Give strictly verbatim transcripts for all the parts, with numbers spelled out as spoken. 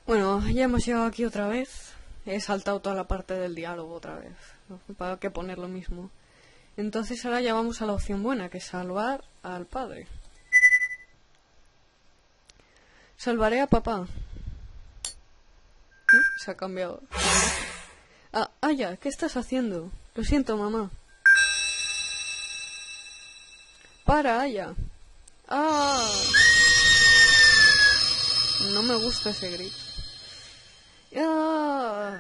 Bueno, ya hemos llegado aquí otra vez. He saltado toda la parte del diálogo otra vez, ¿no? ¿Para qué poner lo mismo? Entonces ahora ya vamos a la opción buena, que es salvar al padre. Salvaré a papá. ¿Sí? Se ha cambiado. Ah, Aya, ¿qué estás haciendo? Lo siento, mamá. Para, Aya. Ah. No me gusta ese grito. Ah.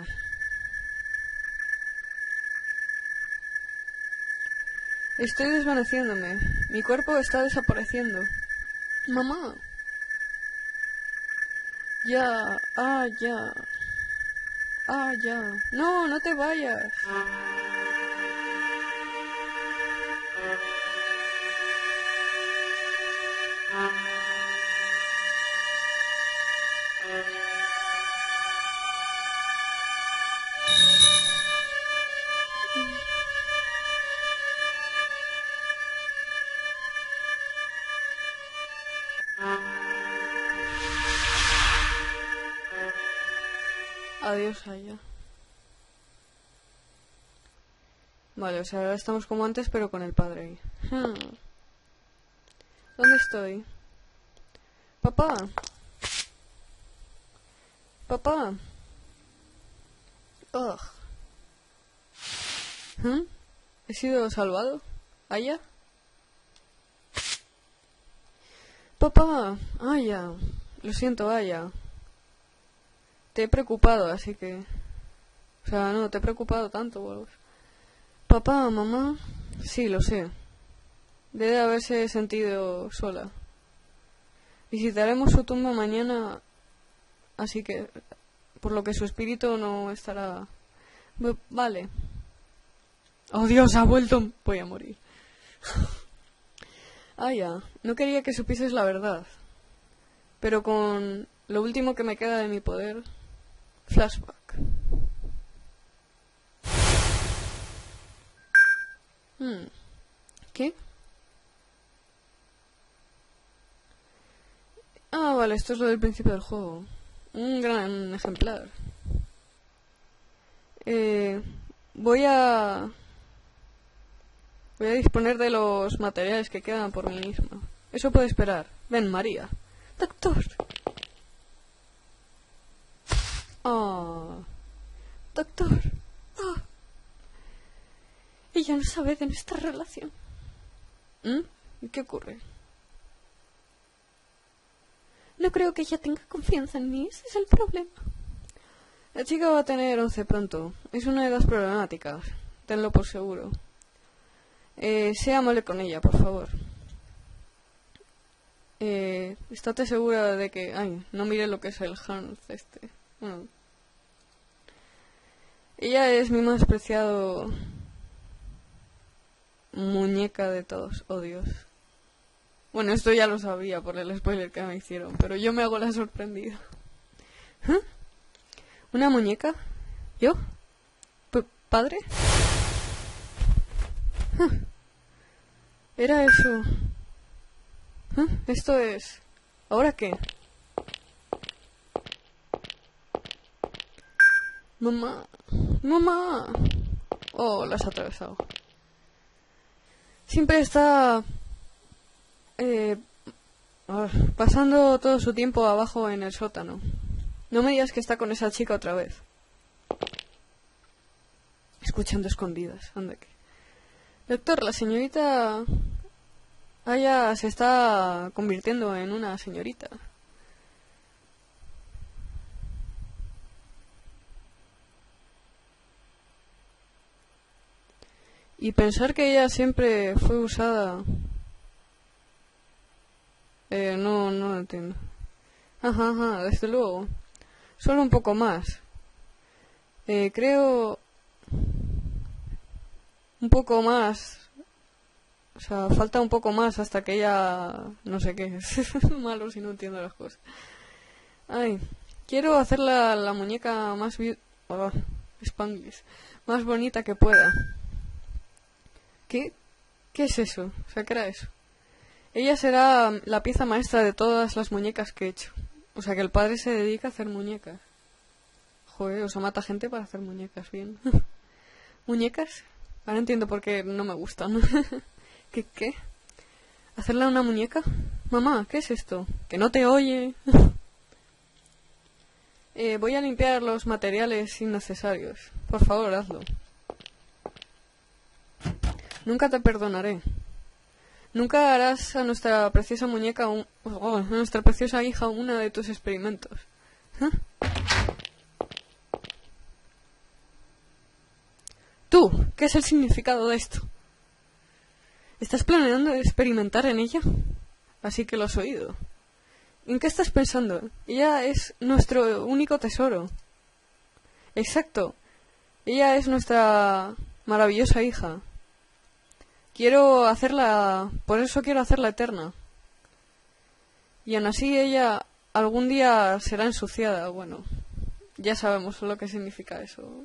Estoy desvaneciéndome. Mi cuerpo está desapareciendo. Mamá. Ya. Ah, ya. Ah, ya. No, no te vayas. Adiós, Aya. Vale, o sea, ahora estamos como antes, pero con el padre ahí. Hmm. ¿Dónde estoy? Papá. Papá. Ugh. ¿Hmm? ¿He sido salvado? ¿Aya? Papá. Aya. Lo siento, Aya. Te he preocupado, así que... O sea, no, te he preocupado tanto, Wolf. Papá, mamá... Sí, lo sé. Debe haberse sentido sola. Visitaremos su tumba mañana, así que... Por lo que su espíritu no estará... B- vale. Oh, Dios, ha vuelto... Voy a morir. Ah, ya. No quería que supieses la verdad. Pero con lo último que me queda de mi poder... Flashback. Hmm. ¿Qué? Ah, vale, esto es lo del principio del juego. Un gran ejemplar. Eh, voy a... Voy a disponer de los materiales que quedan por mí misma. Eso puede esperar. Ven, María. Doctor. Ah. Doctor. Ah. Ella no sabe de nuestra relación. ¿Mm? ¿Qué ocurre? No creo que ella tenga confianza en mí, ese es el problema. La chica va a tener once pronto. Es una edad problemática. Tenlo por seguro. Eh, sea amable con ella, por favor. Eh, estate segura de que... Ay, no mire lo que es el Hans este. Bueno. Ella es mi más preciado... muñeca de todos. Oh, Dios. Bueno, esto ya lo sabía por el spoiler que me hicieron, pero yo me hago la sorprendida. ¿Eh? ¿Una muñeca? ¿Yo? P- ¿Padre? ¿Eh? Era eso. ¿Eh? Esto es... ¿Ahora qué? Mamá. Mamá. Oh, las has atravesado. Siempre está... Eh, ah, pasando todo su tiempo abajo en el sótano. No me digas que está con esa chica otra vez. Escuchando escondidas. Anda que... Doctor, la señorita... Aya se está convirtiendo en una señorita. Y pensar que ella siempre fue usada... Eh, no, no lo entiendo. Ajá, ajá, desde luego. Solo un poco más. Eh, creo... Un poco más... O sea, falta un poco más hasta que ella... No sé qué. Es malo si no entiendo las cosas. Ay, quiero hacer la, la muñeca más... Vi- oh, Spanglish. Más bonita que pueda. ¿Qué? ¿Qué es eso? O sea, ¿qué era eso? Ella será la pieza maestra de todas las muñecas que he hecho. O sea, que el padre se dedica a hacer muñecas. Joder, o sea, mata gente para hacer muñecas, bien. ¿Muñecas? Ahora entiendo por qué no me gustan. ¿Qué, qué? ¿Hacerle una muñeca? Mamá, ¿qué es esto? Que no te oye. eh, voy a limpiar los materiales innecesarios. Por favor, hazlo. Nunca te perdonaré. Nunca harás a nuestra preciosa muñeca, un, oh, a nuestra preciosa hija, una de tus experimentos. ¿Eh? Tú, ¿qué es el significado de esto? ¿Estás planeando experimentar en ella? Así que lo has oído. ¿En qué estás pensando? Ella es nuestro único tesoro. Exacto. Ella es nuestra maravillosa hija. Quiero hacerla... Por eso quiero hacerla eterna. Y aún así ella algún día será ensuciada. Bueno, ya sabemos lo que significa eso.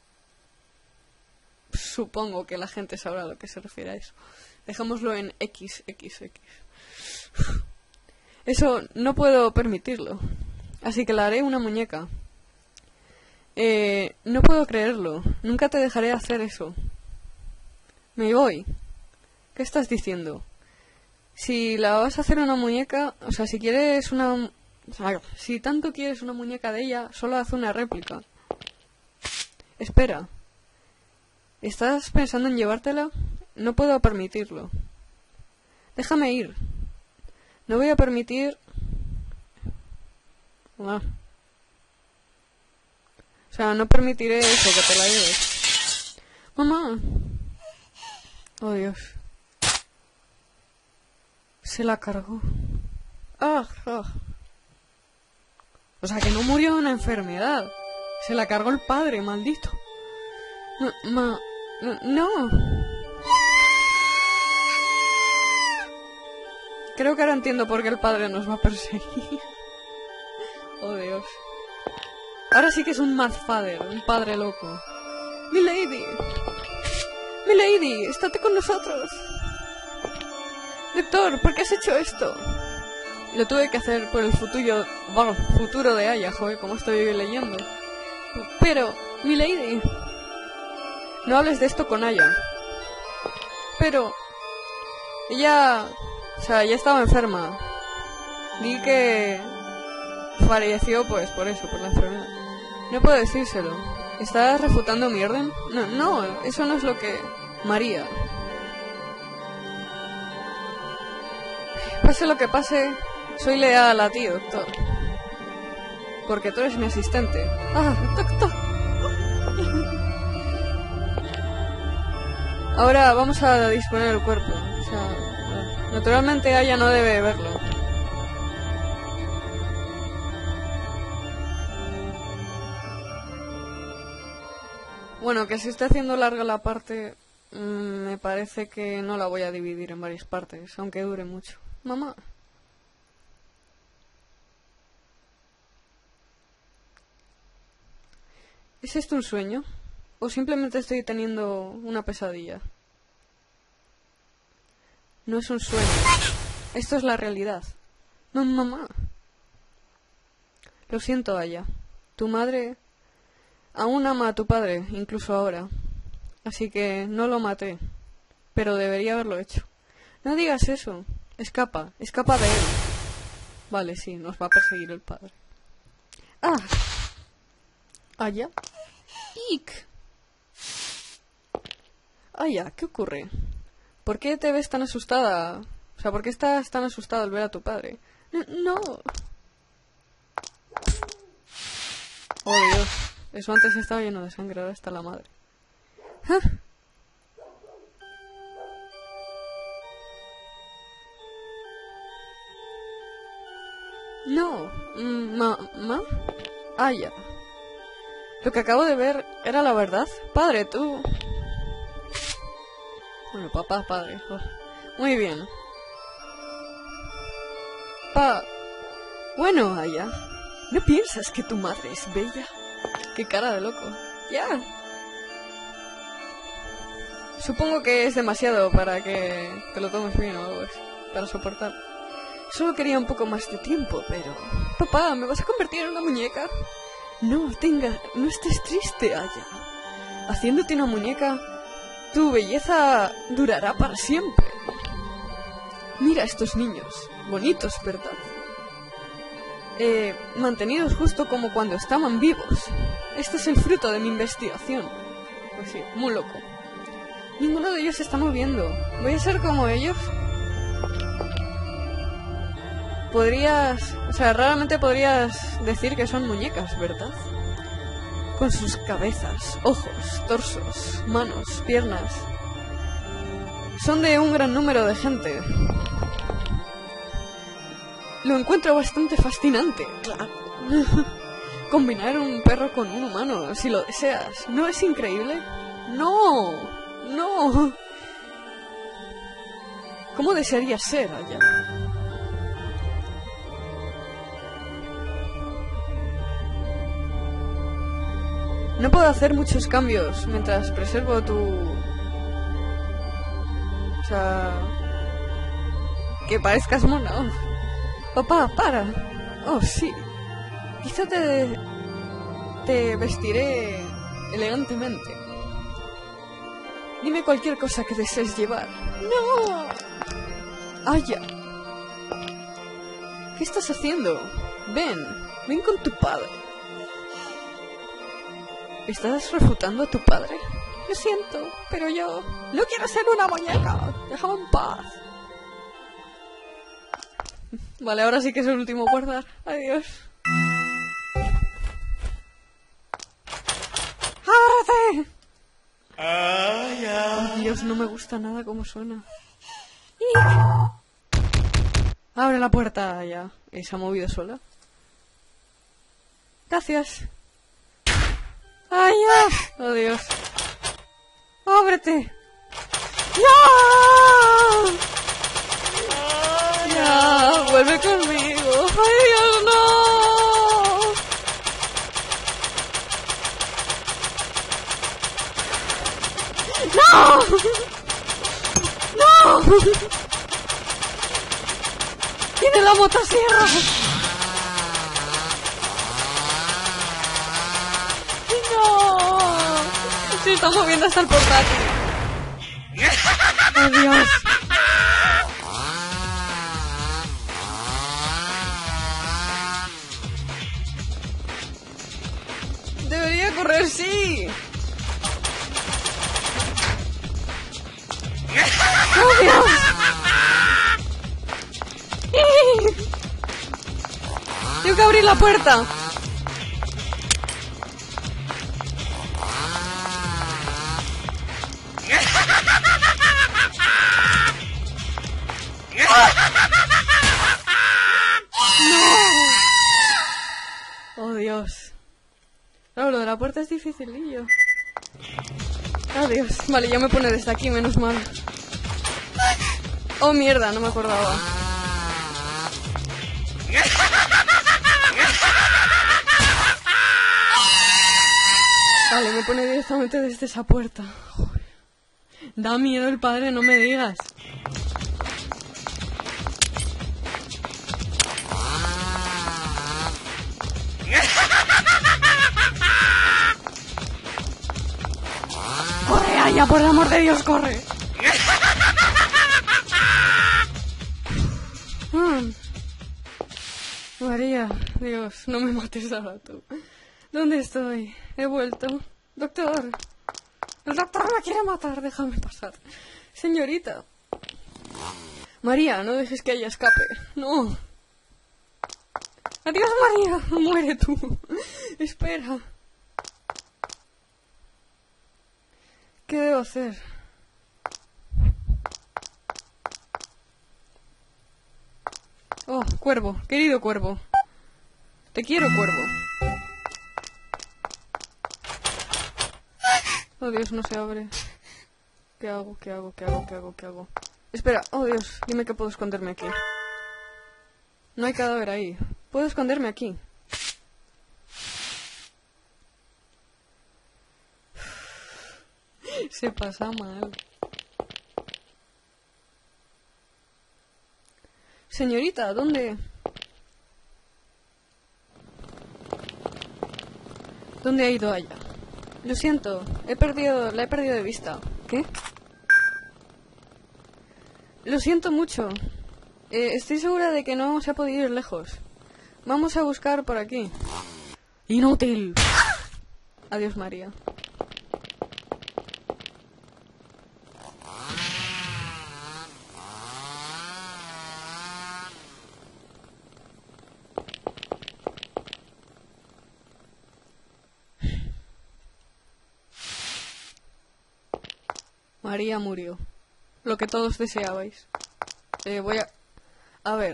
Supongo que la gente sabrá a lo que se refiere a eso. Dejémoslo en equis equis equis. Eso no puedo permitirlo. Así que le haré una muñeca. Eh, no puedo creerlo. Nunca te dejaré hacer eso. Me voy. ¿Qué estás diciendo? Si la vas a hacer una muñeca, o sea, si quieres una... O sea, si tanto quieres una muñeca de ella, solo haz una réplica. Espera. ¿Estás pensando en llevártela? No puedo permitirlo. Déjame ir. No voy a permitir... Ah. O sea, no permitiré eso, que te la lleves. Mamá. Oh, Dios. Se la cargó. Ah, ah. O sea, que no murió de una enfermedad. Se la cargó el padre, maldito. Ma... ma no. Creo que ahora entiendo por qué el padre nos va a perseguir. Oh, Dios. Ahora sí que es un mad father, un padre loco. ¡Milady! ¡Milady! ¡Estate con nosotros! Doctor, ¿por qué has hecho esto? Lo tuve que hacer por el futuro... Bueno, futuro de Aya, joder, como estoy leyendo. Pero, Milady... No hables de esto con Aya. Pero... Ella... O sea, ya estaba enferma. Di que... falleció, pues, por eso, por la enfermedad. No puedo decírselo. ¿Estás refutando mi orden? No, no, eso no es lo que... María. Pase lo que pase, soy leal a ti, doctor. Porque tú eres mi asistente. Ah, doctor. Ahora vamos a disponer el cuerpo. O sea, naturalmente Aya no debe verlo. Bueno, que se está haciendo larga la parte, mmm, me parece que no la voy a dividir en varias partes, aunque dure mucho. Mamá. ¿Es esto un sueño? ¿O simplemente estoy teniendo una pesadilla? No es un sueño. Esto es la realidad. No, mamá. Lo siento, Aya. Tu madre aún ama a tu padre, incluso ahora. Así que no lo maté. Pero debería haberlo hecho. No digas eso. Escapa. Escapa de él. Vale, sí, nos va a perseguir el padre. ¡Ah! ¿Aya? ¡Ik! Aya, ¿qué ocurre? ¿Por qué te ves tan asustada? O sea, ¿por qué estás tan asustada al ver a tu padre? No. Oh, Dios. Eso antes estaba lleno de sangre, ahora está la madre. ¿Ah? No. ¿Ma? ¿Ma? Aya. Lo que acabo de ver era la verdad. Padre, tú... Bueno, papá, padre. Oh. Muy bien. Pa... Bueno, Aya. ¿No piensas que tu madre es bella? Qué cara de loco. Ya. Supongo que es demasiado para que te lo tomes bien o algo así. Para soportar. Solo quería un poco más de tiempo, pero... Papá, ¿me vas a convertir en una muñeca? No, tenga, no estés triste, Aya. Haciéndote una muñeca, tu belleza durará para siempre. Mira a estos niños, bonitos, ¿verdad? Eh, mantenidos justo como cuando estaban vivos. Este es el fruto de mi investigación. Pues sí, muy loco. Ninguno de ellos se está moviendo. ¿Voy a ser como ellos? Podrías... O sea, raramente podrías decir que son muñecas, ¿verdad? Con sus cabezas, ojos, torsos, manos, piernas. Son de un gran número de gente. Lo encuentro bastante fascinante. Combinar un perro con un humano, si lo deseas. ¿No es increíble? ¡No! ¡No! ¿Cómo desearías ser, Aya? No puedo hacer muchos cambios mientras preservo tu... O sea... Que parezcas mona. Oh. Papá, para. Oh, sí. Quizá te... Te vestiré elegantemente. Dime cualquier cosa que desees llevar. ¡No! ¡Aya! ¿Qué estás haciendo? Ven, ven con tu padre. ¿Estás refutando a tu padre? Lo siento, pero yo no quiero ser una muñeca. Déjame en paz. Vale, ahora sí que es el último guardar. Adiós. ¡Ábrate! Oh, Dios, no me gusta nada cómo suena. Abre la puerta ya. ¿Se ha movido sola? Gracias. ¡Ay, ya! ¡Oh, Dios! ¡Ábrete! ¡Ya! ¡Ya! ¡Vuelve conmigo! ¡Ay, Dios, no! ¡No! ¡No! ¡Tiene la motosierra! Se está moviendo hasta el portátil. ¡Oh, Dios! Debería correr, sí. ¡Oh, Dios! Tengo que abrir la puerta. Oh, Dios. Claro, lo de la puerta es dificilillo. Oh, Dios. Vale, ya me pone desde aquí, menos mal. Oh, mierda, no me acordaba. Vale, me pone directamente desde esa puerta. Joder. Da miedo el padre, no me digas. ¡Corre, Aya! ¡Por el amor de Dios, corre! Hmm. María, Dios, no me mates ahora tú. ¿Dónde estoy? He vuelto. Doctor. El doctor me quiere matar, déjame pasar. Señorita. María, no dejes que ella escape. No. Adiós, María. Muere tú. Espera. ¿Qué debo hacer? Oh, cuervo. Querido cuervo. Te quiero, cuervo. Oh, Dios, no se abre. ¿Qué hago? ¿Qué hago? ¿Qué hago? ¿Qué hago? ¿Qué hago? Espera. Oh, Dios. Dime que puedo esconderme aquí. No hay cadáver ahí. Puedo esconderme aquí. Se pasa mal. Señorita, ¿dónde? ¿Dónde ha ido Aya? Lo siento, he perdido, la he perdido de vista. ¿Qué? Lo siento mucho. Eh, estoy segura de que no se ha podido ir lejos. Vamos a buscar por aquí. ¡Inútil! Adiós, María. María murió. Lo que todos deseabais. Eh, voy a... A ver.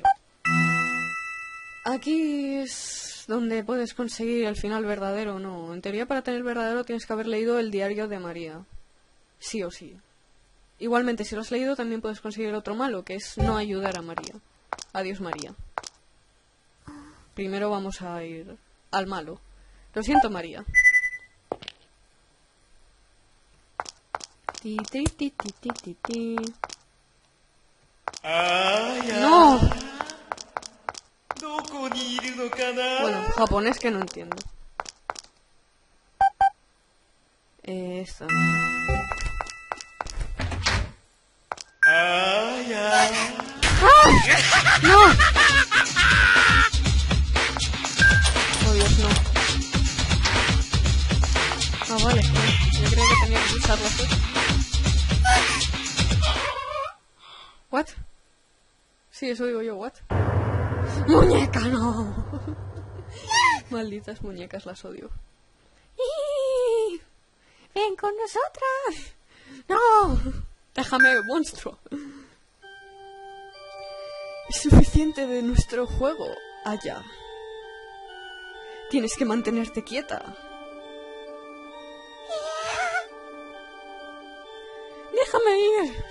Aquí es donde puedes conseguir el final verdadero o no. En teoría, para tener el verdadero tienes que haber leído el diario de María. Sí o sí. Igualmente, si lo has leído, también puedes conseguir el otro malo, que es no ayudar a María. Adiós, María. Primero vamos a ir al malo. Lo siento, María. Ti, ti, ti, ti, ti, ti, ti. ¡No! Bueno, japonés que no entiendo. Eh, esta. ¡Ah! ¡No! Oh, Dios, no. Ah, vale. Yo creo que tenía que usar las otras. ¿What? Sí, eso digo yo, ¿what? ¡Muñeca, no! Malditas muñecas, las odio. ¡Ven con nosotras! ¡No! ¡Déjame, monstruo! Es suficiente de nuestro juego, Aya. Tienes que mantenerte quieta. ¡Déjame ir!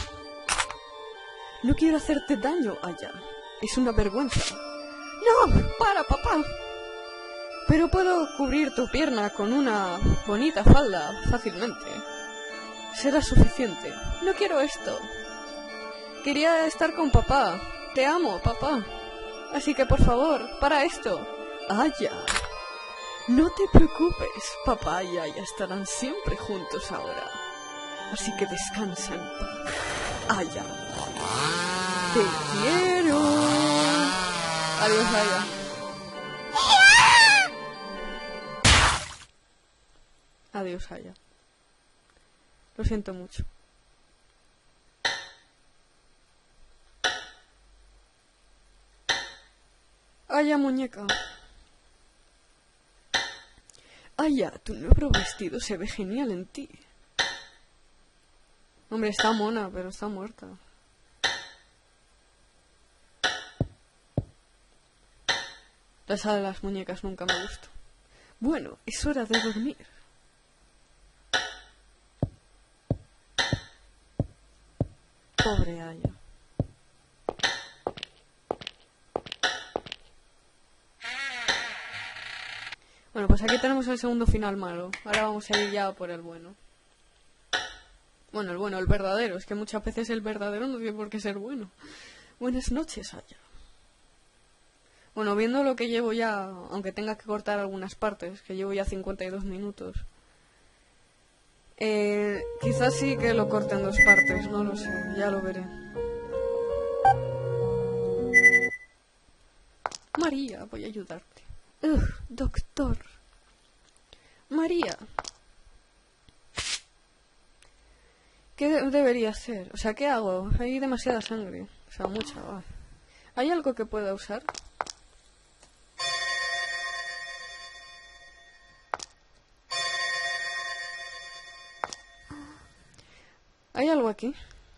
No quiero hacerte daño, Aya. Es una vergüenza. ¡No! ¡Para, papá! Pero puedo cubrir tu pierna con una bonita falda fácilmente. Será suficiente. No quiero esto. Quería estar con papá. Te amo, papá. Así que, por favor, para esto. Aya. No te preocupes. Papá y Aya estarán siempre juntos ahora. Así que descansa en paz. Aya. Te quiero. Adiós, Aya. Adiós, Aya. Lo siento mucho. Aya, muñeca. Aya, tu nuevo vestido se ve genial en ti. Hombre, está mona, pero está muerta. La sala de las muñecas nunca me gustó. Bueno, es hora de dormir. Pobre Aya. Bueno, pues aquí tenemos el segundo final malo. Ahora vamos a ir ya por el bueno. Bueno, el bueno, el verdadero. Es que muchas veces el verdadero no tiene por qué ser bueno. Buenas noches, Aya. Bueno, viendo lo que llevo ya, aunque tenga que cortar algunas partes, que llevo ya cincuenta y dos minutos, eh, quizás sí que lo corte en dos partes, no lo sé, ya lo veré. María, voy a ayudarte. Ugh, doctor. María. ¿Qué de debería hacer? O sea, ¿qué hago? Hay demasiada sangre. O sea, mucha. Oh. ¿Hay algo que pueda usar? ¿Hay algo aquí?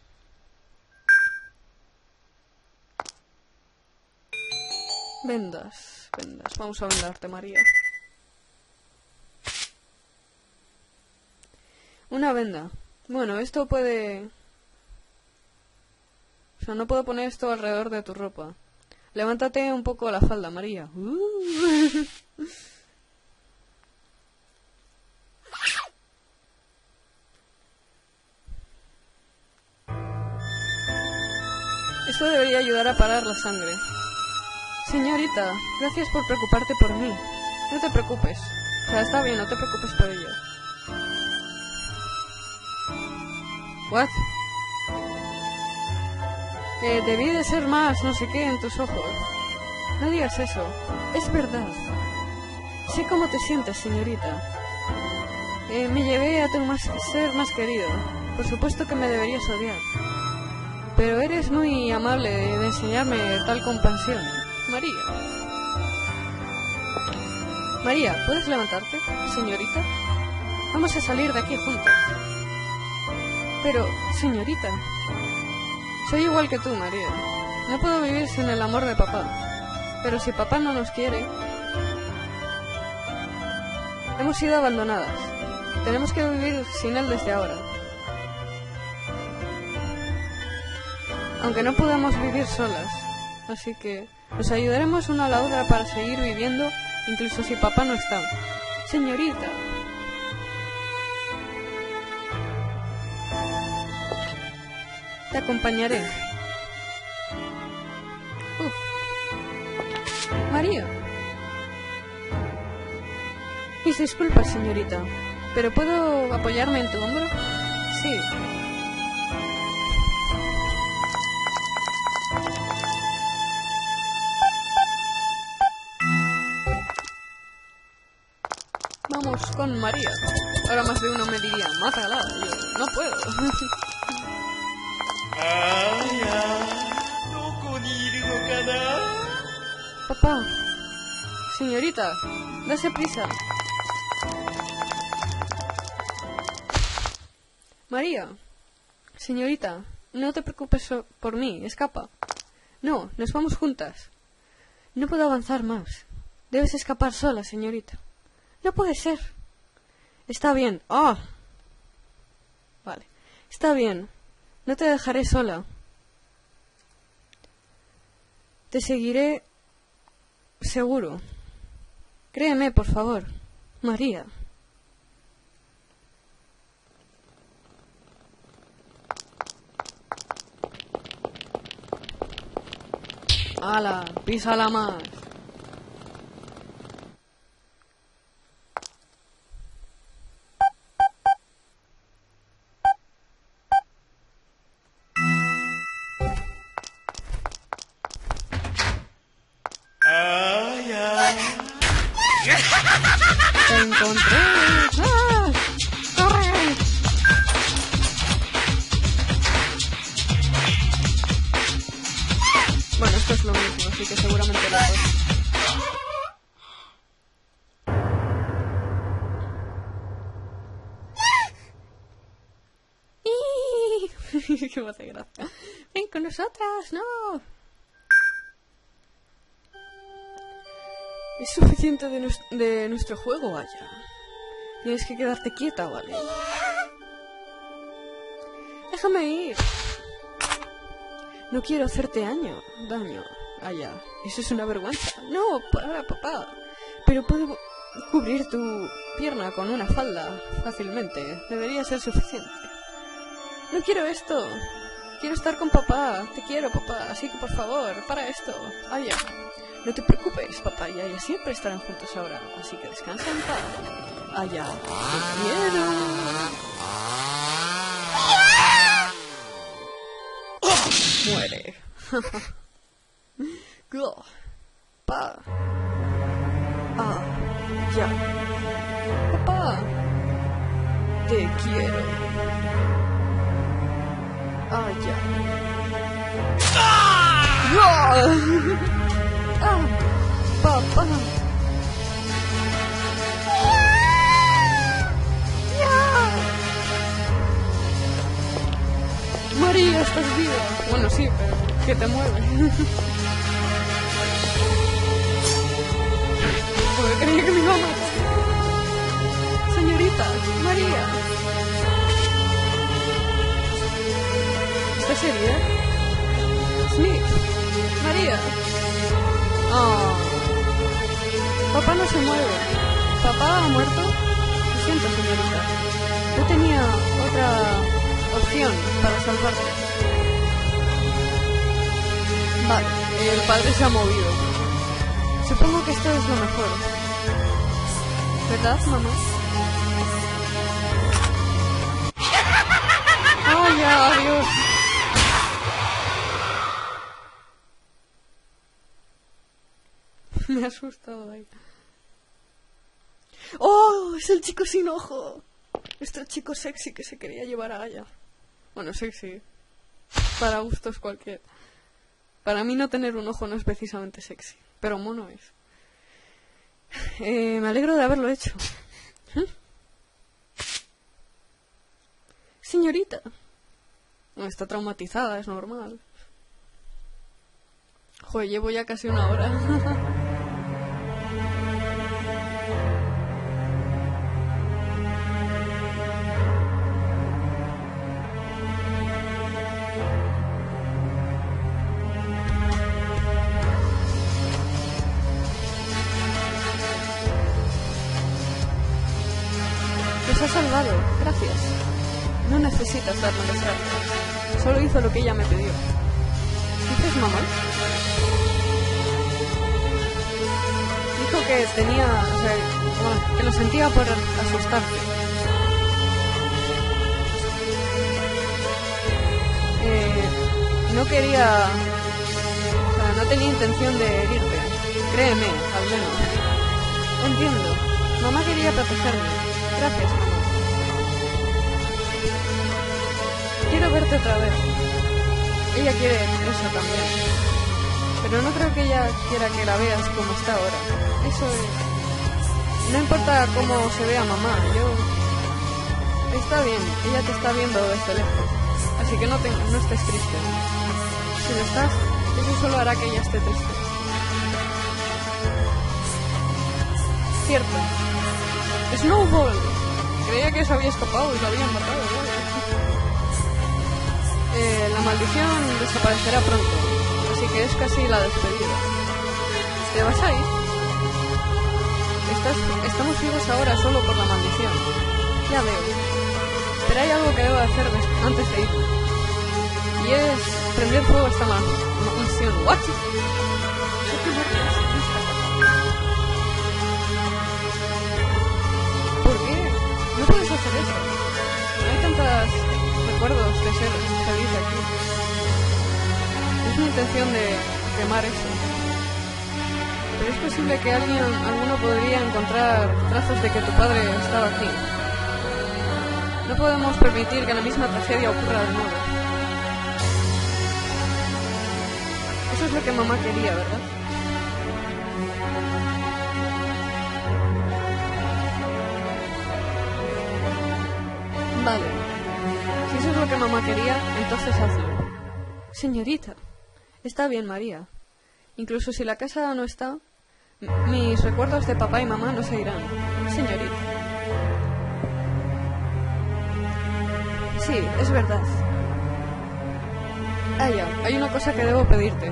Vendas, vendas. Vamos a vendarte, María. Una venda. Bueno, esto puede... O sea, no puedo poner esto alrededor de tu ropa. Levántate un poco la falda, María. Uh. Esto debería ayudar a parar la sangre. Señorita, gracias por preocuparte por mí. No te preocupes. O sea, está bien, no te preocupes por ello. ¿What? Eh, debí de ser más no sé qué en tus ojos. No digas eso. Es verdad. Sé cómo te sientes, señorita. Eh, me llevé a tu más ser más querido. Por supuesto que me deberías odiar. Pero eres muy amable de enseñarme tal compasión. María. María, ¿puedes levantarte, señorita? Vamos a salir de aquí juntos. Pero, señorita, soy igual que tú, María. No puedo vivir sin el amor de papá. Pero si papá no nos quiere... Hemos sido abandonadas. Tenemos que vivir sin él desde ahora. Aunque no podamos vivir solas. Así que nos ayudaremos una a la otra para seguir viviendo, incluso si papá no está. Señorita. Te acompañaré. Uf. María. Mis disculpas, señorita. ¿Pero puedo apoyarme en tu hombro? Sí. Vamos con María. Ahora más de uno me diría, mátala. Yo no puedo. Papá. Señorita, dase prisa. María. Señorita, no te preocupes por mí, escapa. No, nos vamos juntas. No puedo avanzar más. Debes escapar sola, señorita. No puede ser. Está bien. ¡Ah! Oh. Vale. Está bien. No te dejaré sola. Te seguiré seguro. Créeme, por favor. María. ¡Hala! ¡Písala más! ¡Te encontré! ¡Ah! ¡Corre! Bueno, esto es lo mismo, así que seguramente lo hago. ¡Qué me hace gracia! ¡Ven con nosotras! ¡No! Es suficiente de, nu- de nuestro juego, Aya. Tienes que quedarte quieta, ¿vale? Déjame ir. No quiero hacerte daño. Daño, Aya. Eso es una vergüenza. No, para, papá. Pero puedo cubrir tu pierna con una falda fácilmente. Debería ser suficiente. No quiero esto. Quiero estar con papá. Te quiero, papá. Así que, por favor, para esto. Aya. No te preocupes, papá y Aya siempre estarán juntos ahora, así que descansa en paz. Aya, te quiero. Muere. Go. Pa. Ah, ya. Papá. Te quiero. Aya. ¡Ah! ¡Ah! ¡Papá! ¡Ya! María, estás viva. Bueno, sí, pero que te mueve. Porque creía que me iba a matar. Señorita, María. ¿Estás herida? Smith, María. Oh. Papá no se mueve. ¿Papá ha muerto? Lo siento, señorita. Yo tenía otra opción para salvarte. Vale, el padre se ha movido. Supongo que esto es lo mejor. ¿Verdad, mamá? ¡Ay, ya, adiós! Me ha asustado ahí. ¡Oh! ¡Es el chico sin ojo! Este chico sexy que se quería llevar a Aya. Bueno, sexy. Para gustos cualquiera. Para mí no tener un ojo no es precisamente sexy. Pero mono es. Eh, me alegro de haberlo hecho. ¿Mm? Señorita. No, está traumatizada, es normal. Joder, llevo ya casi una hora. Nos ha salvado, gracias. No necesitas darme las gracias. Solo hizo lo que ella me pidió. ¿Dices mamá? Dijo que tenía, o sea, bueno, que lo sentía por asustarte. Eh, no quería, o sea, no tenía intención de herirte. Créeme, al menos. Entiendo. Mamá quería protegerme. Gracias, mamá. Quiero verte otra vez. Ella quiere eso también. Pero no creo que ella quiera que la veas como está ahora. Eso es... No importa cómo se vea mamá, yo... Está bien, ella te está viendo desde lejos. Así que no, te... no estés triste. Si lo estás, eso solo hará que ella esté triste. Cierto. Snowball. Creía que se había escapado y lo habían matado. Eh, la maldición desaparecerá pronto, así que es casi la despedida. ¿Te vas a ir? Estás, estamos vivos ahora solo por la maldición. Ya veo. Pero hay algo que debo hacer antes de ir. Y es prender fuego a esta maldición. ¿What? No puedes hacer eso. No hay tantos recuerdos de ser feliz aquí. Es mi intención de quemar eso. Pero es posible que alguien, alguno podría encontrar trazos de que tu padre estaba aquí. No podemos permitir que la misma tragedia ocurra de nuevo. Eso es lo que mamá quería, ¿verdad? Vale. Si eso es lo que mamá quería, entonces hazlo. Señorita. Está bien, María. Incluso si la casa no está, mis recuerdos de papá y mamá no se irán. Señorita. Sí, es verdad. Aya, hay una cosa que debo pedirte.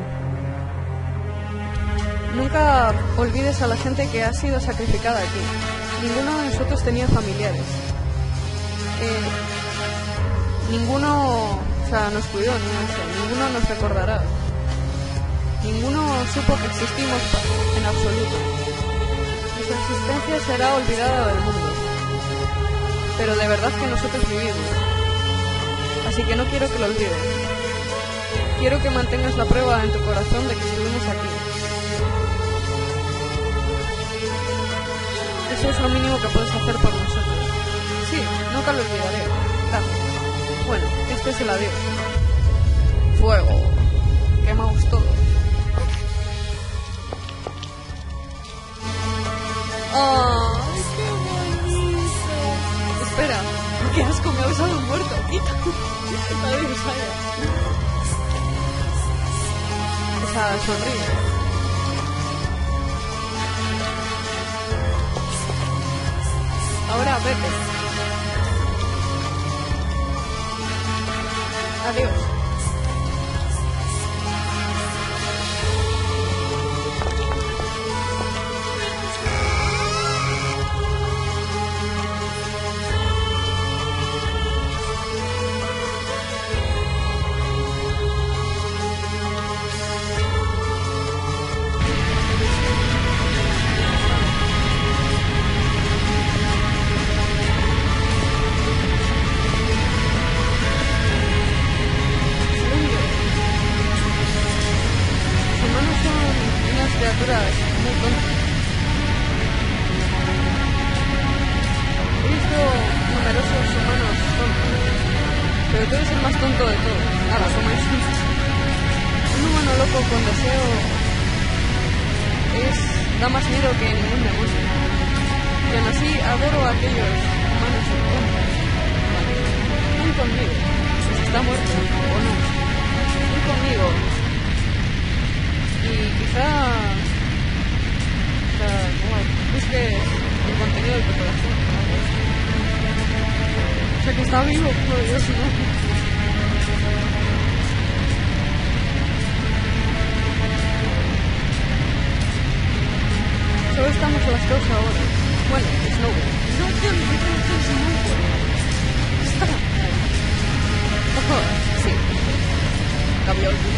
Nunca olvides a la gente que ha sido sacrificada aquí. Ninguno de nosotros tenía familiares. Eh, ninguno, o sea, nos cuidó ni eso, ninguno nos recordará, ninguno supo que existimos en absoluto. Nuestra existencia será olvidada del mundo, pero de verdad que nosotros vivimos, así que no quiero que lo olvides. Quiero que mantengas la prueba en tu corazón de que estuvimos aquí. Eso es lo mínimo que puedes hacer por nosotros. Sí, nunca lo olvidaré. Gracias. Bueno, este es el adiós. Fuego. Quemaos todos. ¡Ay, qué bonito! Espera, qué asco, me ha besado un muerto. Quita. Adiós, Aya. Esa sonrisa. Ahora vete. Adiós. eres el más tonto de todos. Nada, toma eso. Un humano loco con deseo es... da más miedo que ningún demonio. Y aún así adoro a aquellos humanos tontos. Ven conmigo. Si está muerto o no. Ven conmigo. Y quizá... quizá... bueno, busque el contenido de tu corazón. O sea que está vivo, por Dios, ¿no? Solo estamos a las cosas ahora. Bueno, Snowball. No, no, no, no, Snowball. Está ahí. Ojo, sí. Cambió el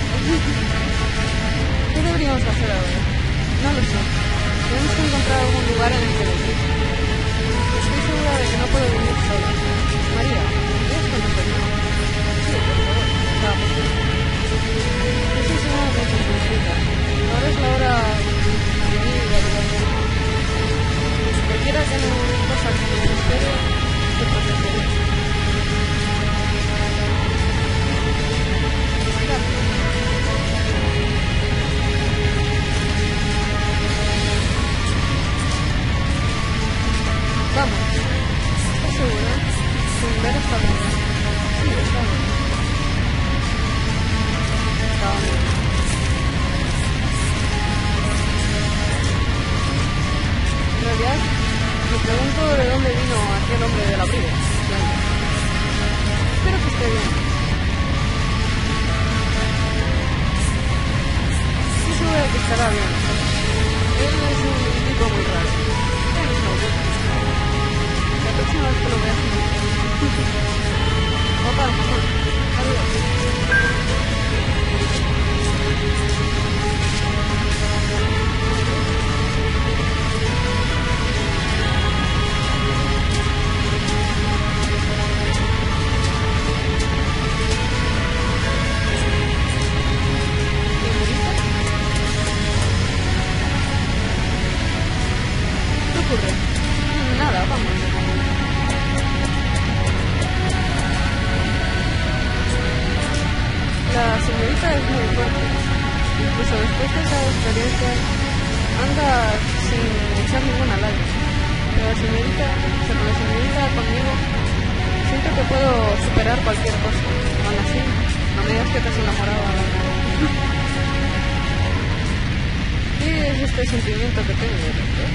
¿Qué deberíamos hacer ahora? No lo sé. Tenemos que encontrar algún lugar en el que vivir. Estoy segura de que no puedo vivir sola. María, ¿quieres conocerme? Sí, por favor. Vamos. Esa es una de mis visitas. Ahora es la hora de vivir y de ayudarme. Cualquiera que no cosa que me espere, te protegeré. Gracias. Vamos. ¿Estás segura? Sin ver esta vida. Sí, está bien. Está bien. En realidad, me pregunto de dónde vino aquel hombre del abrigo. Espero que esté bien. Estoy segura de que estará bien. Él es un tipo muy raro. Él es muy bien. La próxima vez que lo veas me dices. Opa, adiós. ¿Qué ocurre? Nada, vamos. La señorita es muy fuerte. Incluso después de esa experiencia, anda sin echar ninguna lágrima. Pero la señorita, o sea, con la señorita conmigo, siento que puedo superar cualquier cosa. Aún así, no me digas que te has enamorado. ¿Qué es este sentimiento que tengo, doctor?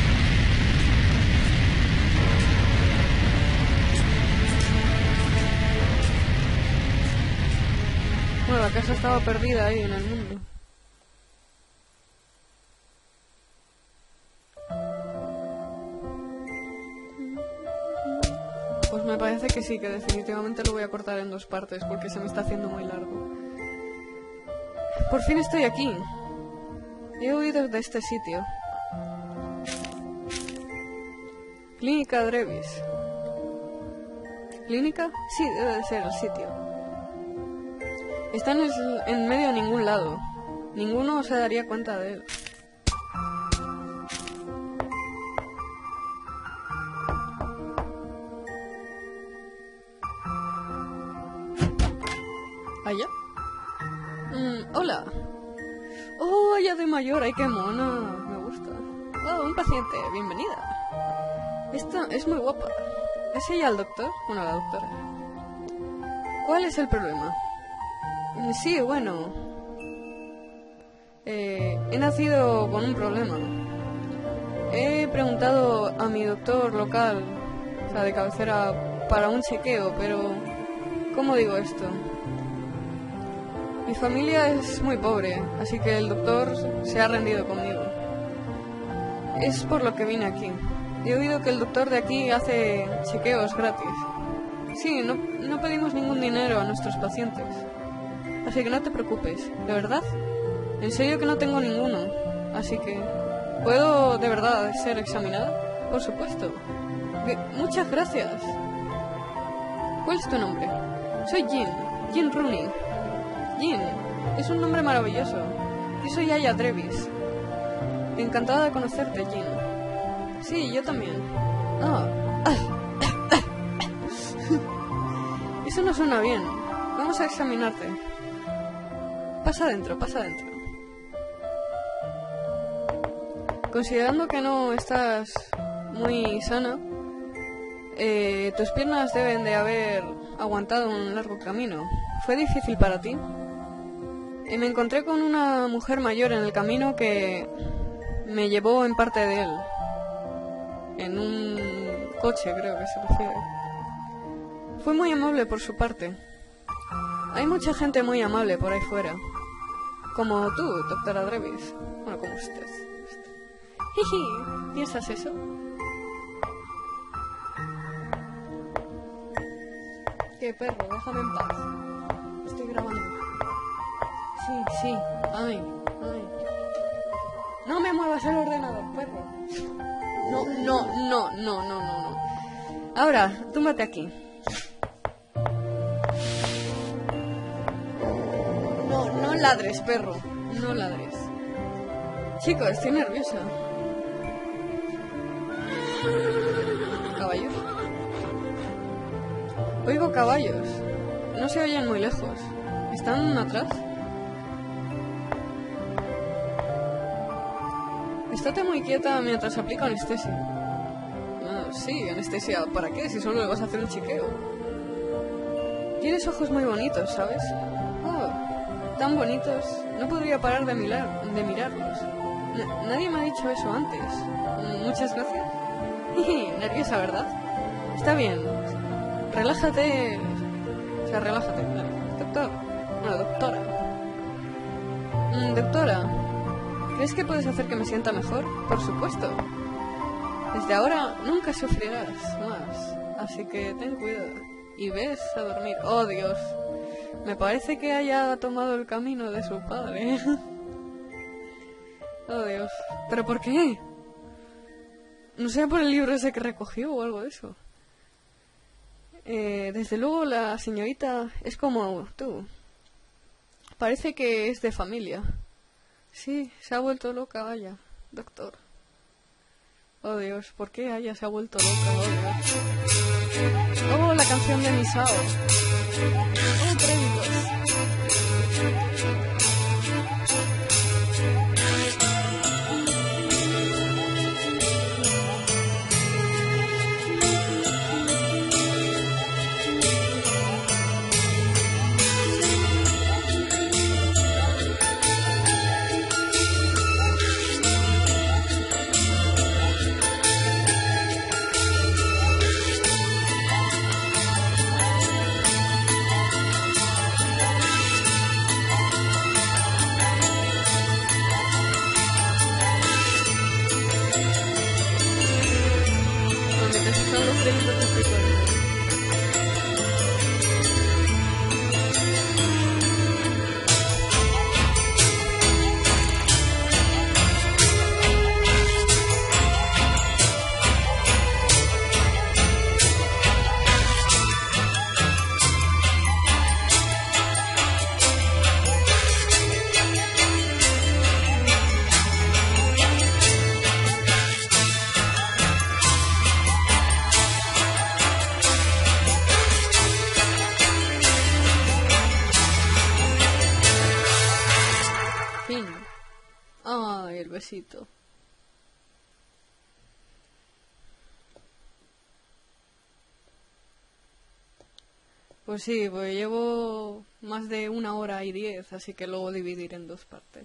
Bueno, la casa estaba perdida ahí en el mundo. Pues me parece que sí, que definitivamente lo voy a cortar en dos partes porque se me está haciendo muy largo. Por fin estoy aquí. He huido de este sitio. Clínica Drevis. ¿Clínica? Sí, debe de ser el sitio. Está en, el, en medio de ningún lado. Ninguno se daría cuenta de él. ¿Allá? Mm, hola. Oh, ella de mayor. Ay, qué mona. Me gusta. Oh, un paciente. Bienvenida. Esta es muy guapa. ¿Es ella el doctor? Bueno, la doctora. ¿Cuál es el problema? Sí, bueno, eh, he nacido con un problema. He preguntado a mi doctor local, o sea, de cabecera, para un chequeo, pero ¿cómo digo esto? Mi familia es muy pobre, así que el doctor se ha rendido conmigo. Es por lo que vine aquí. He oído que el doctor de aquí hace chequeos gratis. Sí, no, no pedimos ningún dinero a nuestros pacientes. Así que no te preocupes, ¿de verdad? En serio que no tengo ninguno, así que... ¿puedo de verdad ser examinada? Por supuesto. Que... Muchas gracias. ¿Cuál es tu nombre? Soy Jin, Jin Rooney. Jin, es un nombre maravilloso. Yo soy Aya Drevis. Encantada de conocerte, Jin. Sí, yo también. Ah. Es Eso no suena bien. Vamos a examinarte. Pasa adentro, pasa adentro. Considerando que no estás muy sana, eh, tus piernas deben de haber aguantado un largo camino. ¿Fue difícil para ti? Y me encontré con una mujer mayor en el camino que me llevó en parte de él. En un coche, creo que se refiere. Fue muy amable por su parte. Hay mucha gente muy amable por ahí fuera. Como tú, doctora Drevis. Bueno, como usted. Jiji, ¿piensas eso? ¿Qué, perro? Déjame en paz. Estoy grabando. Sí, sí. Ay, ay. No me muevas el ordenador, perro. No, no, no, no, no, no, no. Ahora, túmbate aquí. No, no ladres, perro. No ladres. Chicos, estoy nerviosa. ¿Caballos? Oigo caballos. No se oyen muy lejos. ¿Están atrás? Estate muy quieta mientras aplico anestesia. Ah, sí, anestesia. ¿Para qué? Si solo le vas a hacer un chiqueo. Tienes ojos muy bonitos, ¿sabes? Oh, tan bonitos. No podría parar de, mirar, de mirarlos. N nadie me ha dicho eso antes. Muchas gracias. Nerviosa, ¿verdad? Está bien. Relájate. O sea, relájate. Doctor. Bueno, doctora. Mm, doctora. ¿Crees que puedes hacer que me sienta mejor? Por supuesto. Desde ahora nunca sufrirás más. Así que ten cuidado. Y ves a dormir. ¡Oh, Dios! Me parece que haya tomado el camino de su padre. ¡Oh, Dios! ¿Pero por qué? No sea por el libro ese que recogió o algo de eso. Eh, desde luego la señorita es como tú. Parece que es de familia. Sí, se ha vuelto loca, vaya, doctor. Oh, Dios, ¿por qué ella se ha vuelto loca? Oh, Dios. Oh, la canción de Misao. Oh, créditos. Ay, el besito. Pues sí, pues llevo más de una hora y diez, así que luego dividiré en dos partes.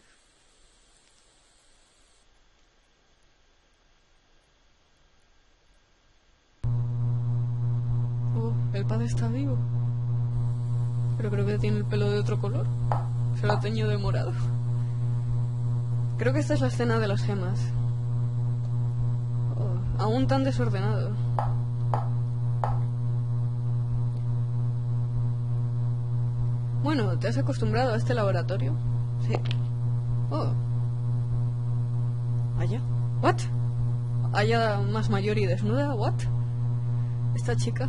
Oh, el padre está vivo. Pero creo que tiene el pelo de otro color. Se lo ha teñido de morado. Creo que esta es la escena de las gemas. Oh, aún tan desordenado. Bueno, ¿te has acostumbrado a este laboratorio? Sí. Oh. ¿Aya? ¿What? ¿Aya más mayor y desnuda? ¿What? ¿Esta chica?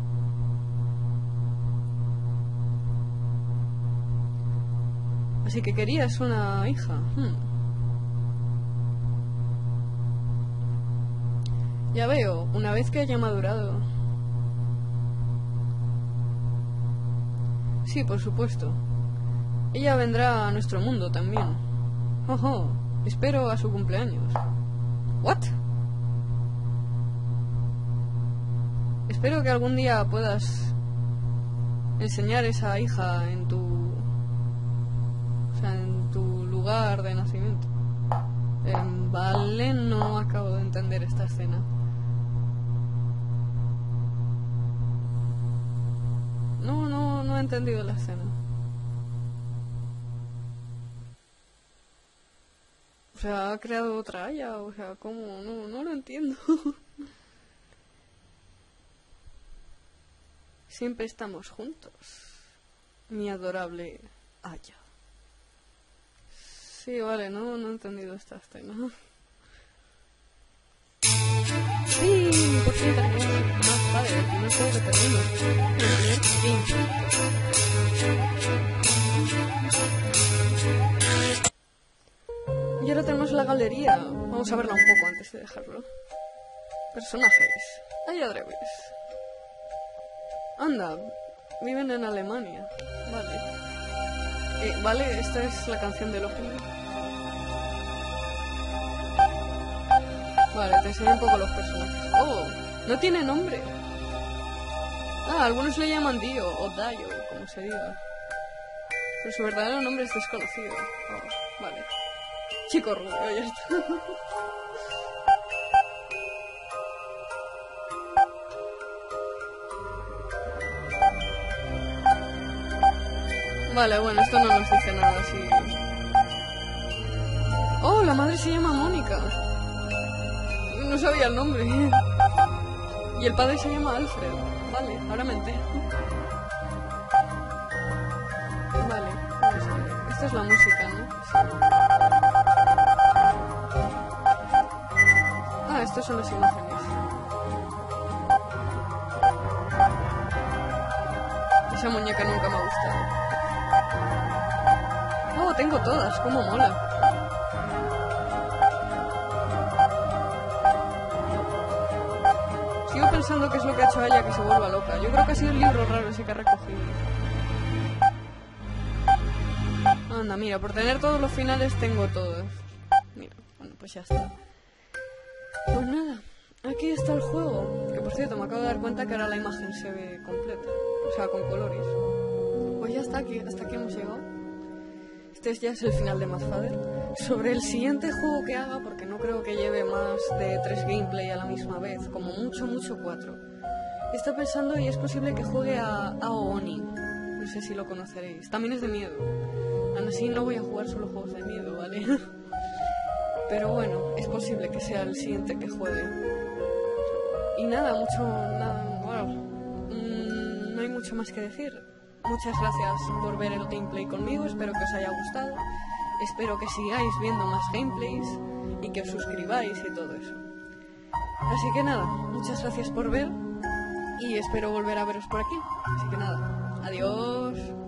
Así que querías una hija. Hmm. Ya veo, una vez que haya madurado. Sí, por supuesto. Ella vendrá a nuestro mundo también. Ojo, espero a su cumpleaños. ¿What? Espero que algún día puedas enseñar esa hija en tu... O sea, en tu lugar de nacimiento. Eh, vale, no acabo de entender esta escena. No, no, no he entendido la escena. O sea, ha creado otra Aya, o sea, ¿cómo? No, no lo entiendo. Siempre estamos juntos, mi adorable Aya. Sí, vale, no, no he entendido esta escena. Sí, por fin terminó. Más vale, el primer juego que termino. El primer fin. Y ahora tenemos la galería. Vamos a verla un poco antes de dejarlo. Personajes. Aya Drewis. Anda, viven en Alemania. Vale. Eh, vale, esta es la canción del opening. Vale, te enseño un poco los personajes. Oh, no tiene nombre. Ah, algunos le llaman Dio o Dayo, como se diga. Pero su verdadero nombre es desconocido. Oh, vale. Chico rubio, ya está. Vale, bueno, esto no nos dice nada así. Oh, la madre se llama Mónica. No sabía el nombre. Y el padre se llama Alfred. Vale, ahora me entero. Vale, vamos a ver. Esta es la música, ¿no? Sí. Ah, estas son las imágenes. Esa muñeca nunca me ha gustado. Oh, tengo todas, cómo mola. Sigo pensando que es lo que ha hecho ella que se vuelva loca. Yo creo que ha sido el libro raro ese que ha recogido. Anda, mira, por tener todos los finales tengo todos. Mira, bueno, pues ya está. Pues nada, aquí está el juego. Que por cierto, me acabo de dar cuenta que ahora la imagen se ve completa. O sea, con colores. Pues ya está, aquí, hasta aquí hemos llegado. Este ya es el final de Madfather. Sobre el siguiente juego que haga, porque no creo que lleve más de tres gameplay a la misma vez, como mucho, mucho cuatro. Está pensando y es posible que juegue a Ao-Oni. No sé si lo conoceréis. También es de miedo. Aún así no voy a jugar solo juegos de miedo, ¿vale? Pero bueno, es posible que sea el siguiente que juegue. Y nada, mucho... nada, bueno, mmm, no hay mucho más que decir. Muchas gracias por ver el gameplay conmigo, espero que os haya gustado. Espero que sigáis viendo más gameplays y que os suscribáis y todo eso. Así que nada, muchas gracias por ver y espero volver a veros por aquí. Así que nada, adiós.